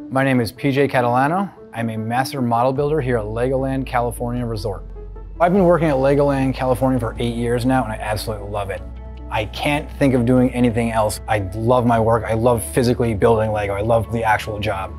My name is PJ Catalano. I'm a master model builder here at Legoland California Resort. I've been working at Legoland California for 8 years now, and I absolutely love it. I can't think of doing anything else. I love my work. I love physically building Lego. I love the actual job.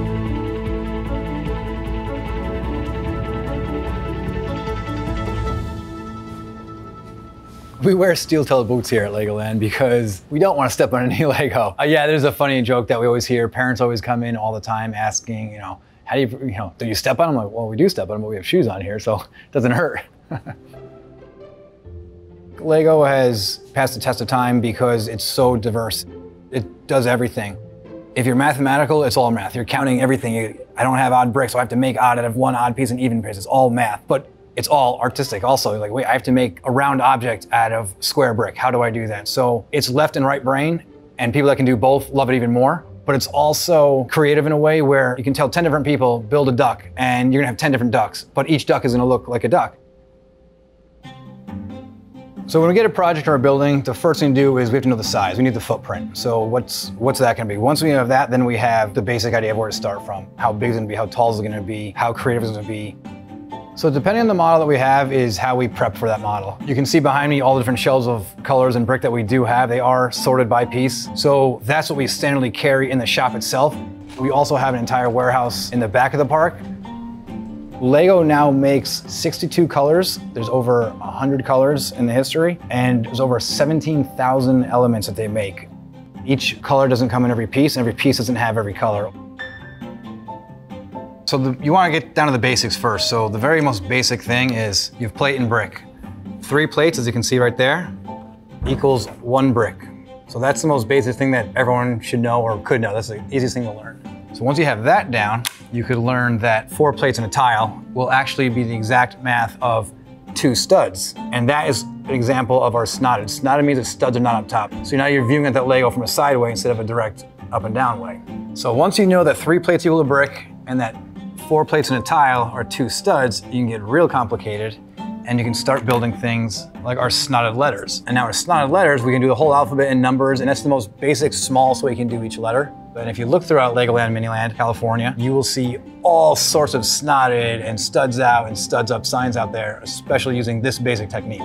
We wear steel-toed boots here at Legoland because we don't want to step on any Lego. Yeah, there's a funny joke that we always hear. Parents always come in all the time asking, how do you step on them? I'm like, well, we do step on them, but we have shoes on here, so it doesn't hurt. Lego has passed the test of time because it's so diverse. It does everything. If you're mathematical, it's all math. You're counting everything. I don't have odd bricks, so I have to make odd out of one odd piece and even piece. It's all math. But it's all artistic also. Like, wait, I have to make a round object out of square brick. How do I do that? So it's left and right brain, and people that can do both love it even more. But it's also creative in a way where you can tell 10 different people, build a duck, and you're gonna have 10 different ducks, but each duck is gonna look like a duck. So when we get a project or a building, the first thing to do is we have to know the size. We need the footprint. So what's that gonna be? Once we have that, then we have the basic idea of where to start from. How big is it gonna be, how tall is it gonna be, how creative is it gonna be. So depending on the model that we have is how we prep for that model. You can see behind me all the different shelves of colors and brick that we do have. They are sorted by piece. So that's what we standardly carry in the shop itself. We also have an entire warehouse in the back of the park. Lego now makes 62 colors. There's over 100 colors in the history, and there's over 17,000 elements that they make. Each color doesn't come in every piece, and every piece doesn't have every color. So you want to get down to the basics first. So the very most basic thing is you have plate and brick. 3 plates, as you can see right there, equals 1 brick. So that's the most basic thing that everyone should know or could know. That's the easiest thing to learn. So once you have that down, you could learn that 4 plates and a tile will actually be the exact math of 2 studs. And that is an example of our snotted. Snotted means that studs are not up top. So now you're viewing at that Lego from a side way instead of a direct up and down way. So once you know that 3 plates equal a brick and that 4 plates and a tile are 2 studs, you can get real complicated and you can start building things like our snotted letters. And now our snotted letters, we can do the whole alphabet in numbers, and that's the most basic, smallest way you can do each letter. But if you look throughout Legoland Miniland, California, you will see all sorts of snotted and studs out and studs up signs out there, especially using this basic technique.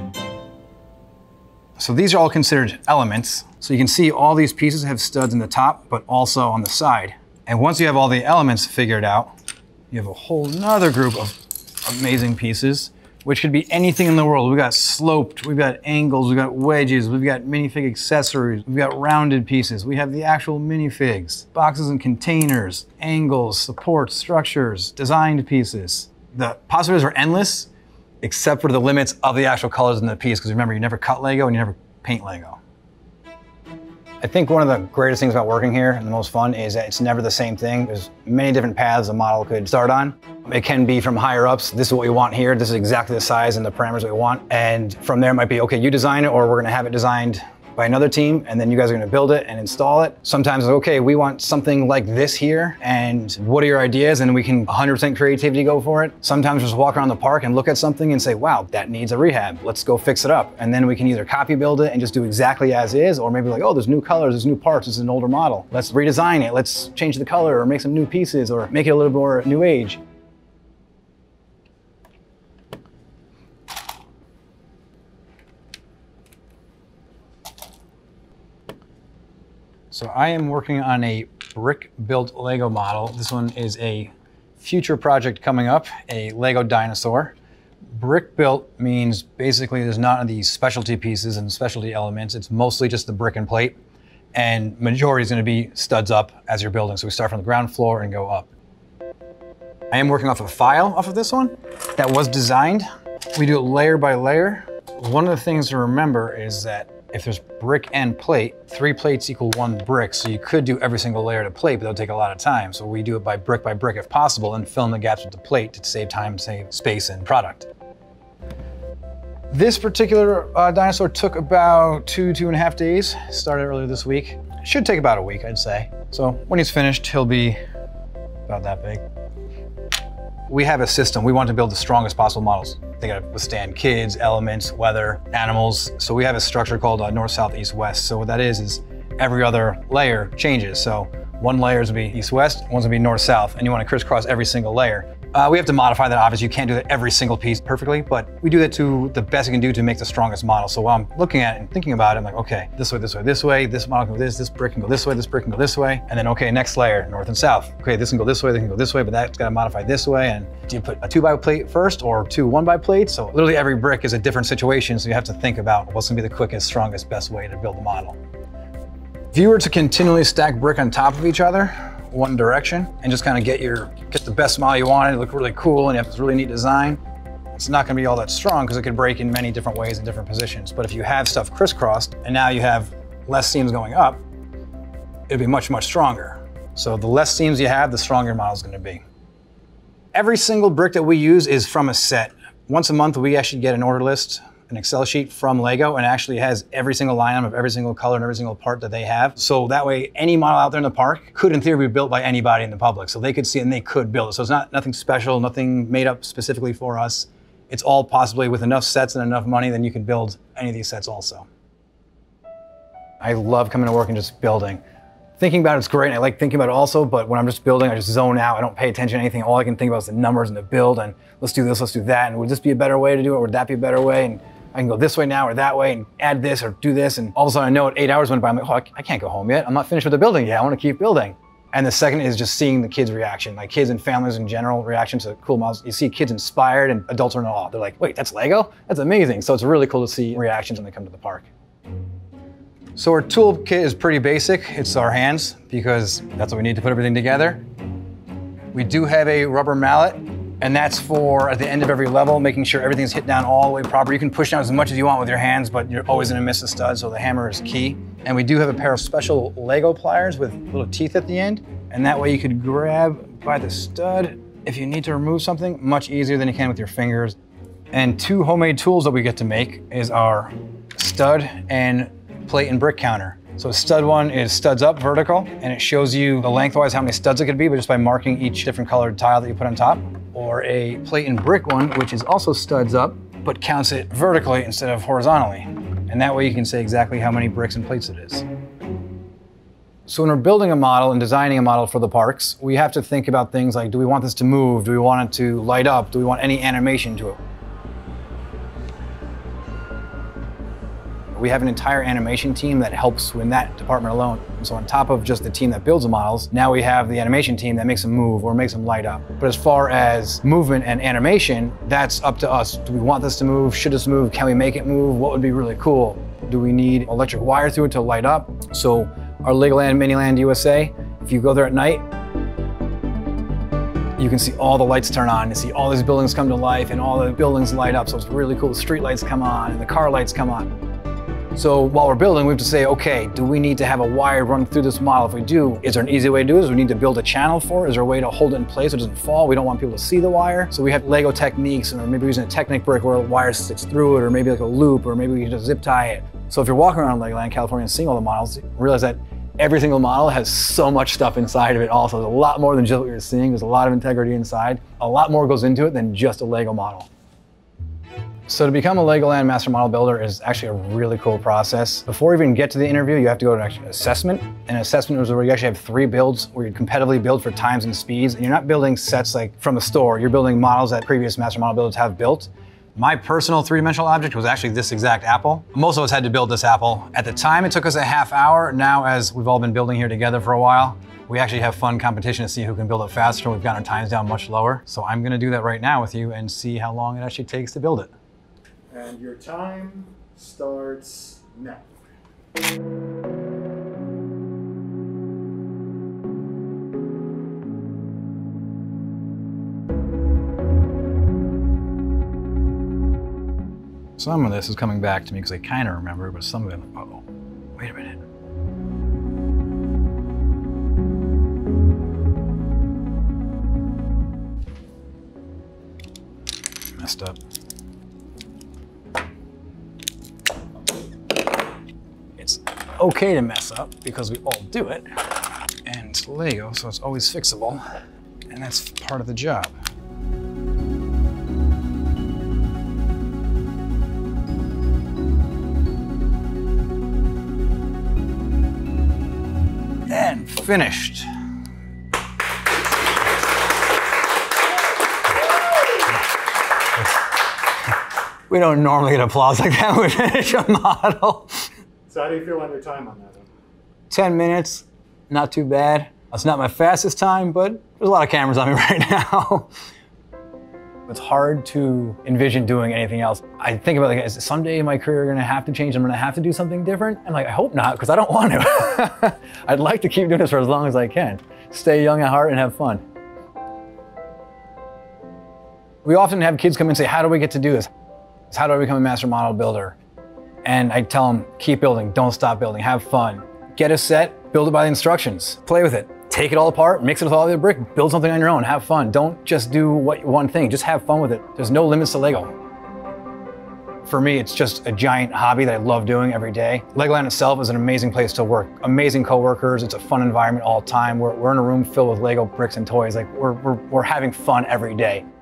So these are all considered elements. So you can see all these pieces have studs in the top, but also on the side. And once you have all the elements figured out, you have a whole nother group of amazing pieces, which could be anything in the world. We've got sloped, we've got angles, we've got wedges, we've got minifig accessories, we've got rounded pieces, we have the actual minifigs, boxes and containers, angles, supports, structures, designed pieces. The possibilities are endless, except for the limits of the actual colors in the piece, because remember, you never cut Lego and you never paint Lego. I think one of the greatest things about working here and the most fun is that it's never the same thing. There's many different paths a model could start on. It can be from higher ups, this is what we want here, this is exactly the size and the parameters that we want. And from there it might be, okay, you design it, or we're gonna have it designed by another team, and then you guys are gonna build it and install it. Sometimes it's okay, we want something like this here, and what are your ideas? And we can 100% creativity go for it. Sometimes just walk around the park and look at something and say, wow, that needs a rehab. Let's go fix it up. And then we can either copy build it and just do exactly as is, or maybe like, oh, there's new colors, there's new parts, this is an older model. Let's redesign it, let's change the color, or make some new pieces, or make it a little more new age. So I am working on a brick-built Lego model. This one is a future project coming up, a Lego dinosaur. Brick-built means basically there's none of these specialty pieces and specialty elements. It's mostly just the brick and plate, and majority is gonna be studs up as you're building. So we start from the ground floor and go up. I am working off a file off of this one that was designed. We do it layer by layer. One of the things to remember is that if there's brick and plate, 3 plates equal 1 brick. So you could do every single layer to plate, but that'll take a lot of time. So we do it by brick if possible, and fill in the gaps with the plate to save time, save space and product. This particular dinosaur took about 2.5 days. Started earlier this week. It should take about a week, I'd say. So when he's finished, he'll be about that big. We have a system. We want to build the strongest possible models. They gotta withstand kids, elements, weather, animals. So we have a structure called north, south, east, west. So what that is every other layer changes. So One layer is going to be east-west, one's going to be north-south, and you want to crisscross every single layer. We have to modify that, obviously. You can't do that every single piece perfectly, but we do that to the best you can do to make the strongest model. So while I'm looking at it and thinking about it, I'm like, okay, this way, this way, this way, this model can go this brick can go this way, this brick can go this way, and then, okay, next layer, north and south. Okay, this can go this way, this can go this way, but that's got to modify this way, and do you put a 2x plate first or two 1x plates? So literally every brick is a different situation, so you have to think about what's going to be the quickest, strongest, best way to build the model. If you were to continually stack brick on top of each other, one direction, and just kind of get the best model you wanted, look really cool, and you have this really neat design, it's not going to be all that strong because it could break in many different ways in different positions. But if you have stuff crisscrossed and now you have less seams going up, it'll be much, much stronger. So the less seams you have, the stronger your model is going to be. Every single brick that we use is from a set. Once a month, we actually get an order list, an Excel sheet from Lego, and actually has every single line of every single color and every single part that they have. So that way, any model out there in the park could, in theory, be built by anybody in the public. So they could see it and they could build it. So it's nothing special, nothing made up specifically for us. It's all possibly with enough sets and enough money, then you can build any of these sets also. I love coming to work and just building. Thinking about it's great, and I like thinking about it also, but when I'm just building, I just zone out. I don't pay attention to anything. All I can think about is the numbers and the build, and let's do this, let's do that, and would this be a better way to do it? Would that be a better way? And I can go this way now or that way and add this or do this, and all of a sudden I know it, 8 hours went by, I'm like, oh, I can't go home yet. I'm not finished with the building yet. I want to keep building. And the second is just seeing the kids' reaction, like kids and families in general reaction to cool models. You see kids inspired and adults are in awe. They're like, wait, that's Lego? That's amazing. So it's really cool to see reactions when they come to the park. So our toolkit is pretty basic. It's our hands, because that's what we need to put everything together. We do have a rubber mallet, and that's for at the end of every level, making sure everything's hit down all the way proper. You can push down as much as you want with your hands, but you're always gonna miss a stud, so the hammer is key. And we do have a pair of special Lego pliers with little teeth at the end, and that way you could grab by the stud if you need to remove something much easier than you can with your fingers. And two homemade tools that we get to make is our stud and plate and brick counter. So stud one is studs up vertical, and it shows you the lengthwise how many studs it could be, but just by marking each different colored tile that you put on top. Or a plate and brick one, which is also studs up, but counts it vertically instead of horizontally. And that way you can say exactly how many bricks and plates it is. So when we're building a model and designing a model for the parks, we have to think about things like, do we want this to move? Do we want it to light up? Do we want any animation to it? We have an entire animation team that helps in that department alone. And so on top of just the team that builds the models, now we have the animation team that makes them move or makes them light up. But as far as movement and animation, that's up to us. Do we want this to move? Should this move? Can we make it move? What would be really cool? Do we need electric wire through it to light up? So our Legoland Miniland USA, if you go there at night, you can see all the lights turn on, you see all these buildings come to life and all the buildings light up. So it's really cool. The street lights come on and the car lights come on. So while we're building, we have to say, okay, do we need to have a wire run through this model? If we do, is there an easy way to do this? We need to build a channel for it. Is there a way to hold it in place so it doesn't fall? We don't want people to see the wire. So we have Lego techniques, or maybe using a Technic brick where a wire sticks through it, or maybe like a loop, or maybe we can just zip tie it. So if you're walking around Legoland, California, and seeing all the models, realize that every single model has so much stuff inside of it also. There's a lot more than just what you're seeing. There's a lot of integrity inside. A lot more goes into it than just a Lego model. So to become a Legoland Master Model Builder is actually a really cool process. Before you even get to the interview, you have to go to an assessment. An assessment is where you actually have 3 builds where you competitively build for times and speeds. And you're not building sets like from the store. You're building models that previous Master Model Builders have built. My personal 3-dimensional object was actually this exact apple. Most of us had to build this apple. At the time, it took us a half hour. Now, as we've all been building here together for a while, we actually have fun competition to see who can build it faster. We've got our times down much lower. So I'm gonna do that right now with you and see how long it actually takes to build it. And your time starts now. Some of this is coming back to me because I kind of remember, but some of it, uh-oh, wait a minute. Messed up. It's okay to mess up because we all do it, and it's Lego, so it's always fixable, and that's part of the job. And finished. We don't normally get applause like that when we finish a model. So how do you feel on your time on that one? 10 minutes, not too bad. It's not my fastest time, but there's a lot of cameras on me right now. It's hard to envision doing anything else. I think about like, is someday in my career going to have to change? I'm going to have to do something different? I'm like, I hope not, because I don't want to. I'd like to keep doing this for as long as I can. Stay young at heart and have fun. We often have kids come in and say, how do we get to do this? How do I become a master model builder? And I tell them, keep building, don't stop building, have fun. Get a set, build it by the instructions, play with it. Take it all apart, mix it with all the other brick, build something on your own, have fun. Don't just do one thing, just have fun with it. There's no limits to Lego. For me, it's just a giant hobby that I love doing every day. Legoland itself is an amazing place to work. Amazing coworkers, it's a fun environment all the time. We're in a room filled with Lego bricks and toys. Like we're having fun every day.